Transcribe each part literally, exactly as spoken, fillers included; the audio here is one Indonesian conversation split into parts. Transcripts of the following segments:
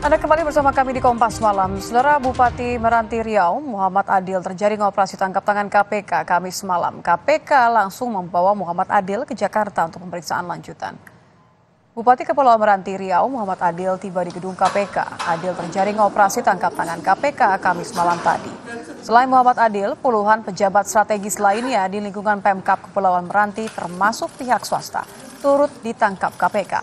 Anda kembali bersama kami di Kompas Malam. Saudara Bupati Meranti Riau, Muhammad Adil terjaring operasi tangkap tangan K P K Kamis malam. K P K langsung membawa Muhammad Adil ke Jakarta untuk pemeriksaan lanjutan. Bupati Kepulauan Meranti Riau, Muhammad Adil tiba di gedung K P K. Adil terjaring operasi tangkap tangan K P K Kamis malam tadi. Selain Muhammad Adil, puluhan pejabat strategis lainnya di lingkungan Pemkab Kepulauan Meranti termasuk pihak swasta turut ditangkap K P K.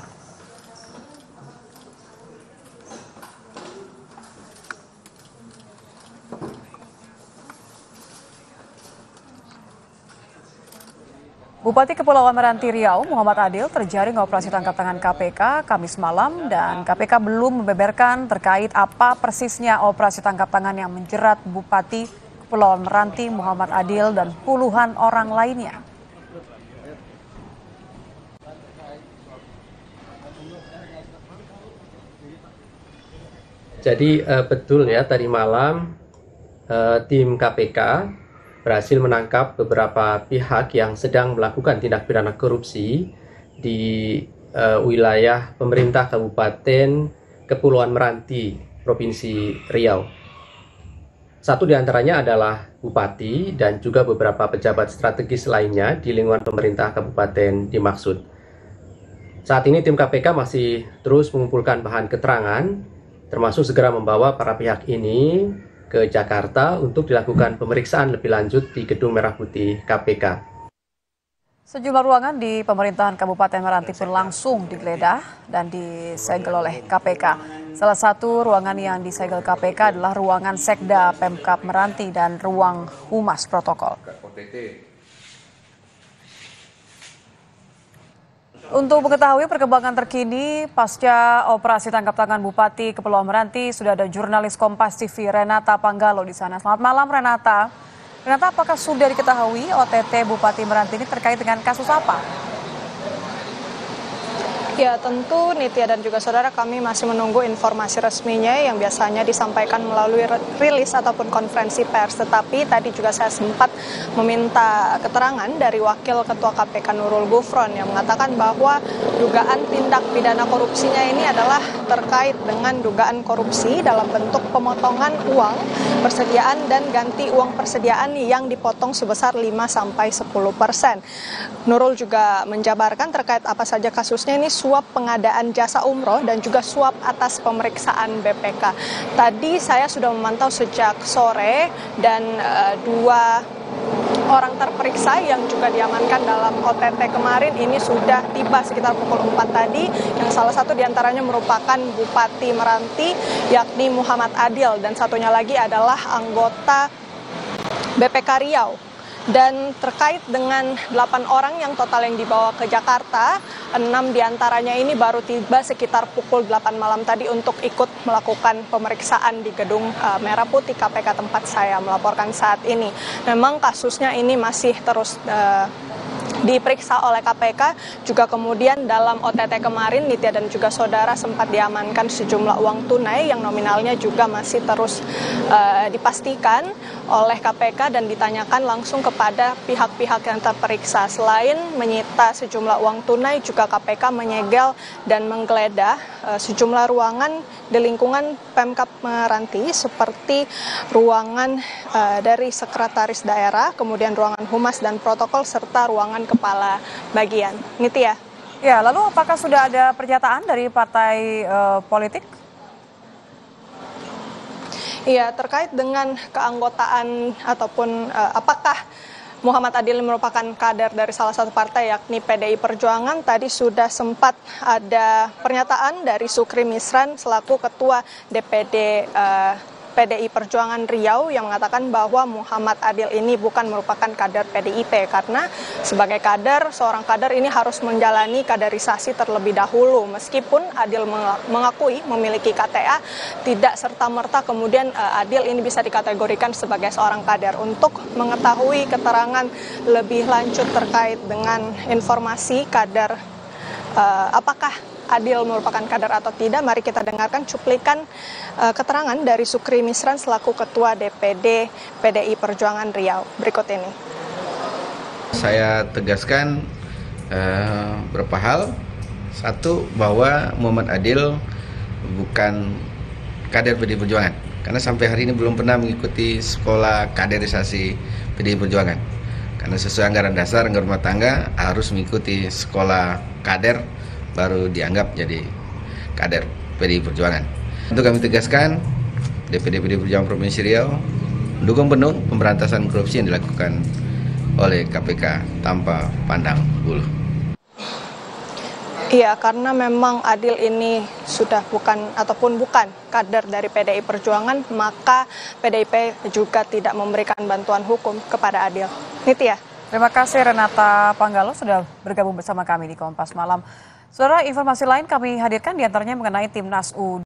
Bupati Kepulauan Meranti Riau, Muhammad Adil terjaring operasi tangkap tangan K P K Kamis malam dan K P K belum membeberkan terkait apa persisnya operasi tangkap tangan yang menjerat Bupati Kepulauan Meranti Muhammad Adil dan puluhan orang lainnya. Jadi uh, betul ya, tadi malam uh, tim K P K berhasil menangkap beberapa pihak yang sedang melakukan tindak pidana korupsi di uh, wilayah pemerintah Kabupaten Kepulauan Meranti, Provinsi Riau. Satu di antaranya adalah Bupati dan juga beberapa pejabat strategis lainnya di lingkungan pemerintah Kabupaten dimaksud. Saat ini tim K P K masih terus mengumpulkan bahan keterangan, termasuk segera membawa para pihak ini ke Jakarta untuk dilakukan pemeriksaan lebih lanjut di Gedung Merah Putih K P K. Sejumlah ruangan di pemerintahan Kabupaten Meranti pun langsung digeledah dan disegel oleh K P K. Salah satu ruangan yang disegel K P K adalah ruangan Sekda Pemkab Meranti dan ruang Humas Protokol. Untuk mengetahui perkembangan terkini pasca operasi tangkap tangan Bupati Kepulauan Meranti, sudah ada jurnalis Kompas T V Renata Panggalo di sana. Selamat malam Renata. Renata, apakah sudah diketahui O T T Bupati Meranti ini terkait dengan kasus apa? Ya tentu Nitya dan juga saudara, kami masih menunggu informasi resminya yang biasanya disampaikan melalui rilis ataupun konferensi pers. Tetapi tadi juga saya sempat meminta keterangan dari Wakil Ketua K P K Nurul Gufron yang mengatakan bahwa dugaan tindak pidana korupsinya ini adalah terkait dengan dugaan korupsi dalam bentuk pemotongan uang persediaan dan ganti uang persediaan yang dipotong sebesar lima sampai sepuluh persen. Nurul juga menjabarkan terkait apa saja kasusnya, ini suap pengadaan jasa umroh dan juga suap atas pemeriksaan B P K. Tadi saya sudah memantau sejak sore dan uh, dua orang terperiksa yang juga diamankan dalam O T T kemarin ini sudah tiba sekitar pukul empat tadi, yang salah satu diantaranya merupakan Bupati Meranti yakni Muhammad Adil dan satunya lagi adalah anggota B P K Riau. Dan terkait dengan delapan orang yang total yang dibawa ke Jakarta, enam diantaranya ini baru tiba sekitar pukul delapan malam tadi untuk ikut melakukan pemeriksaan di Gedung uh, Merah Putih K P K tempat saya melaporkan saat ini. Memang kasusnya ini masih terus uh, diperiksa oleh K P K. Juga kemudian dalam O T T kemarin Nitya dan juga saudara sempat diamankan sejumlah uang tunai yang nominalnya juga masih terus uh, dipastikan oleh K P K dan ditanyakan langsung kepada pihak-pihak yang terperiksa. Selain menyita sejumlah uang tunai, juga K P K menyegel dan menggeledah uh, sejumlah ruangan di lingkungan Pemkab Meranti seperti ruangan uh, dari sekretaris daerah, kemudian ruangan humas dan protokol serta ruangan kepala bagian. Nitya. Ya, lalu apakah sudah ada pernyataan dari partai uh, politik? Iya, terkait dengan keanggotaan ataupun uh, apakah Muhammad Adil merupakan kader dari salah satu partai yakni P D I Perjuangan, tadi sudah sempat ada pernyataan dari Sukri Misran selaku Ketua D P D uh, P D I Perjuangan Riau yang mengatakan bahwa Muhammad Adil ini bukan merupakan kader P D I P karena sebagai kader, seorang kader ini harus menjalani kaderisasi terlebih dahulu. Meskipun Adil mengakui memiliki K T A, tidak serta-merta kemudian uh, Adil ini bisa dikategorikan sebagai seorang kader. Untuk mengetahui keterangan lebih lanjut terkait dengan informasi kader uh, apakah Adil merupakan kader atau tidak, mari kita dengarkan cuplikan uh, keterangan dari Sukri Misran selaku Ketua D P D P D I Perjuangan Riau berikut ini. Saya tegaskan uh, beberapa hal. Satu, bahwa Muhammad Adil bukan kader P D I Perjuangan. Karena sampai hari ini belum pernah mengikuti sekolah kaderisasi P D I Perjuangan. Karena sesuai anggaran dasar anggaran rumah tangga harus mengikuti sekolah kader baru dianggap jadi kader P D I Perjuangan. Untuk kami tegaskan, D P D P D I Perjuangan Provinsi Riau mendukung penuh pemberantasan korupsi yang dilakukan oleh K P K tanpa pandang bulu. Iya, karena memang Adil ini sudah bukan ataupun bukan kader dari P D I Perjuangan, maka P D I P juga tidak memberikan bantuan hukum kepada Adil. Nitya. Terima kasih Renata Panggalo sudah bergabung bersama kami di Kompas Malam. Saudara, informasi lain kami hadirkan diantaranya mengenai Timnas U